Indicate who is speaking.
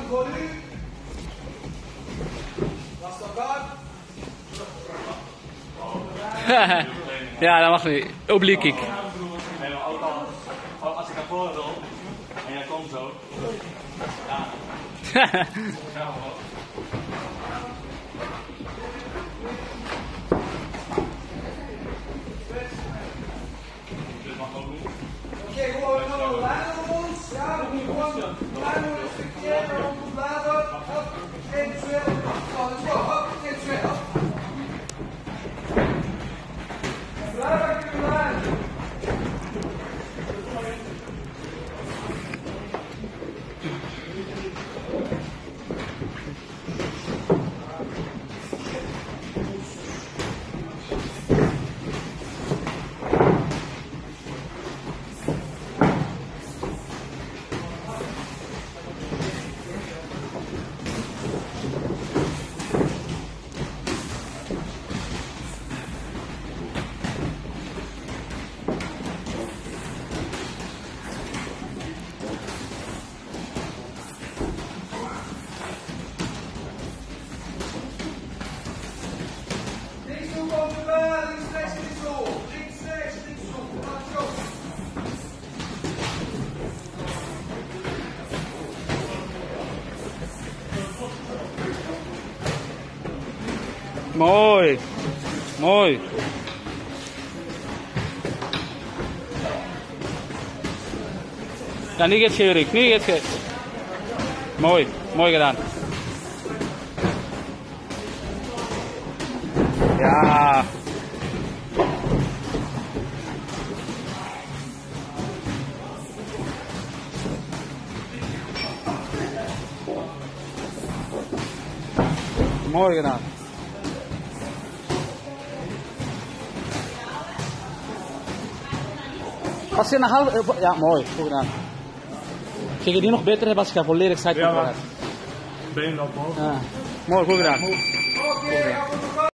Speaker 1: voor u. Was dat daar?
Speaker 2: Ja, dat mag niet. Obliek ik.
Speaker 3: Nee, maar ook als ik naar voren wil en jij komt zo. Ja. Ja, dit mag ook niet.
Speaker 1: Oké, gewoon een laden op ons. Ja, we moeten gewoon een stukje rond ons laden. Geen zwil. Geen zwil. Blijf ik laden.
Speaker 2: Mooi. Mooi. Ja, nu geht's Erik. Nu geht's het. Mooi. Mooi gedaan. Ja. Mooi gedaan. Als je een half... Ja, mooi. Goed gedaan. Kijk je die nog beter hebben als je volledig side control hebt.
Speaker 3: Been dat omhoog.
Speaker 2: Ja. Mooi, goed gedaan.
Speaker 1: Oké,